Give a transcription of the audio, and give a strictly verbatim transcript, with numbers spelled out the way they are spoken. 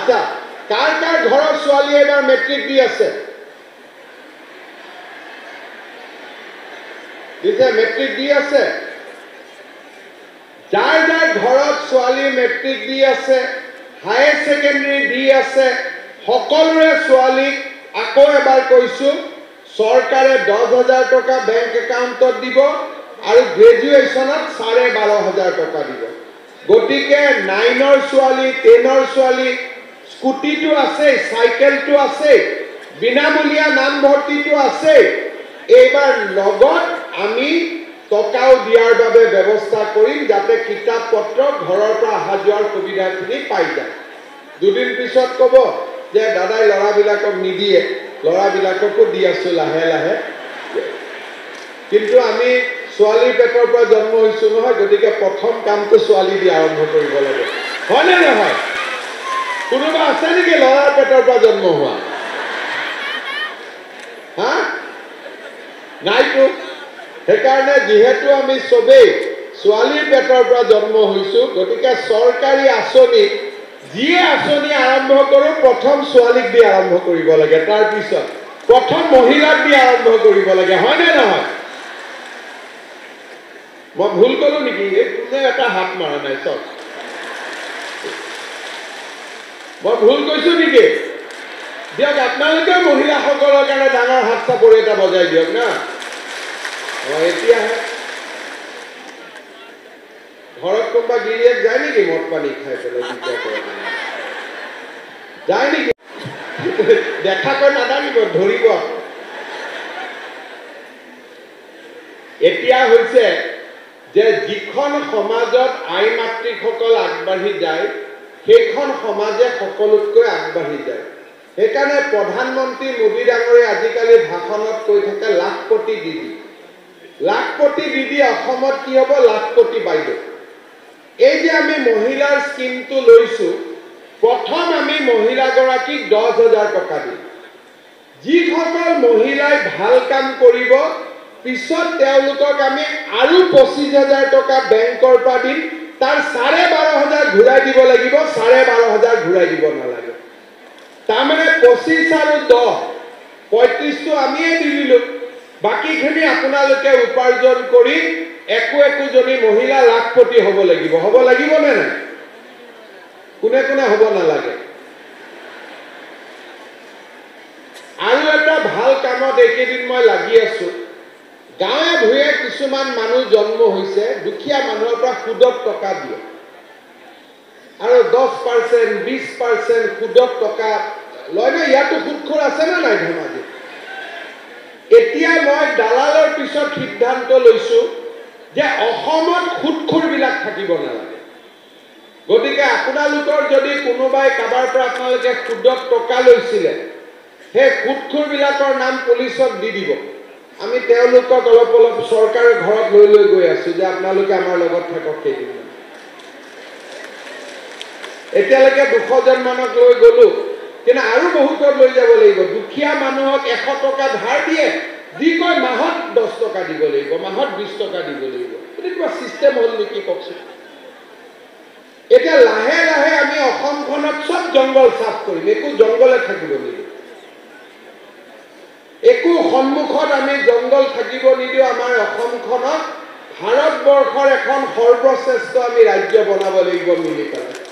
আচ্ছা কাৰ কাৰ ঘৰৰ ছোৱালী এবাৰ মেট্ৰিক দি আছে দিছে মেট্ৰিক দি আছে যাৰ যাৰ ঘৰত ছোৱালী মেট্ৰিক দি আছে হায়াৰ সেকেন্ডাৰী দি আছে সকলোৰে ছোৱালীক আকৌ এবাৰ কৈছো চৰকাৰে দহ হাজাৰ টকা বেংক একাউণ্টত দিব আৰু গ্ৰেজুৱেচনত চাৰে বাৰ হাজাৰ টকা দিব গতিকে নাইনৰ ছোৱালী টেনৰ ছোৱালী স্কুটিটো আছে সাইকেলটো আছে বিনামূলীয়া নামভৰ্তিটো আছে এইবাৰ লগত আমি টকাও দিয়াৰ বাবে ব্যৱস্থা কৰিম যাতে কিতাপ পত্ৰ ঘৰৰ পৰা অহা যোৱাৰ সুবিধাখিনি পাই যায় দুদিন পিছত ক'ব যে দাদাই ল'ৰাবিলাকক নিদিয়ে ল'ৰাবিলাককো দি আছো লাহে লাহে কিন্তু আমি ছোৱালীৰ পেটৰ পৰা জন্ম হৈছো নহয় গতিকে প্ৰথম কামটো ছোৱালী দি আৰম্ভ কৰিব লাগে হয়নে নহয় কোনোবা আছে নেকি ল'ৰাৰ পেটৰ পৰা জন্ম হোৱা হা নাইতো সেইকাৰণে যিহেতু আমি চবেই ছোৱালীৰ পেটৰ পৰা জন্ম হৈছো গতিকে চৰকাৰী আঁচনি যিয়ে আঁচনি আৰম্ভ কৰোঁ প্ৰথম ছোৱালীক দি আৰম্ভ কৰিব লাগে তাৰপিছত প্ৰথম মহিলাক দি আৰম্ভ কৰিব লাগে হয়নে নহয় মই ভুল কলো নেকি কোনে এটা হাত মাৰা নাই চব মই ভুল কৈছো নেকি দিয়ক আপোনালোকে মহিলাসকলৰ কাৰণে ডাঙৰ হাত চাপৰি এটা বজাই দিয়ক না এতিয়াহে ঘৰত কোনোবা গিৰিয়েক যায় নেকি মদ পানী খাই পেলাই বিদ্যা কৰে যায় নেকি দেখাকৈ নাদানিব ধৰিব এতিয়া হৈছে যে যিখন সমাজত আই মাতৃসকল আগবাঢ়ি যায় সেইখন সমাজে সকলোতকৈ আগবাঢ়ি যায় সেইকাৰণে প্ৰধানমন্ত্ৰী মোদী ডাঙৰীয়াই আজিকালি ভাষণত কৈ থাকে লাখপতি দিদি লাখপতি দিদি অসমত কি হ'ব লাখপতি বাইদেউ এই যে আমি মহিলাৰ স্কিমটো লৈছো প্ৰথম আমি মহিলাগৰাকীক দহ হাজাৰ টকা দিম যিসকল মহিলাই ভাল কাম কৰিব পিছত তেওঁলোকক আমি আৰু পঁচিছ হাজাৰ টকা বেংকৰ পৰা দিম তাৰ চাৰে বাৰ হাজাৰ ঘূৰাই দিব লাগিব চাৰে বাৰ হাজাৰ ঘূৰাই দিব নালাগে তাৰমানে পঁচিছ আৰু দহ পঁয়ত্ৰিছটো আমিয়ে দি দিলো বাকীখিনি আপোনালোকে উপাৰ্জন কৰি একো একোজনী মহিলা লাখপতি হ'ব লাগিব হ'ব লাগিব নে নাই কোনে কোনে হ'ব নালাগে আৰু এটা ভাল কামত এইকেইদিন মই লাগি আছো গাঁৱে ভূঞে কিছুমান মানুহ জন্ম হৈছে দুখীয়া মানুহৰ পৰা সুদত টকা দিয়ে আৰু দহ পাৰ্চেণ্ট বিশ পাৰ্চেণ্ট সুদত টকা লয় নে ইয়াতো সুদখোৰ আছে নে নাই ধেমাজি এতিয়া মই দালালৰ পিছত সিদ্ধান্ত লৈছো যে অসমত সুদখোৰবিলাক থাকিব নালাগে গতিকে আপোনালোকৰ যদি কোনোবাই কাবাৰ পৰা আপোনালোকে সুদত টকা লৈছিলে সেই সুদখোৰবিলাকৰ নাম পুলিচক দি দিব আমি তেওঁলোকক অলপ অলপ চৰকাৰৰ ঘৰত লৈ লৈ গৈ আছো যে আপোনালোকে আমাৰ লগত থাকক সেইদিন এতিয়ালৈকে দুশ জন মানক লৈ গলো কিন্তু আৰু বহুতক লৈ যাব লাগিব দুখীয়া মানুহক এশ টকা ধাৰ দিয়ে যি কয় মাহত দহ টকা দিব লাগিব মাহত বিশ টকা দিব লাগিব কিবা চিষ্টেম হ'ল নেকি কওকচোন এতিয়া লাহে লাহে আমি অসমখনত সব জংগল চাফ কৰিম একো জংগলে থাকিব নিদিওঁ একো সন্মুখত আমি জংগল থাকিব নিদিওঁ আমাৰ অসমখনত ভাৰতবৰ্ষৰ এখন সৰ্বশ্ৰেষ্ঠ আমি ৰাজ্য বনাব লাগিব মিলি পেলাই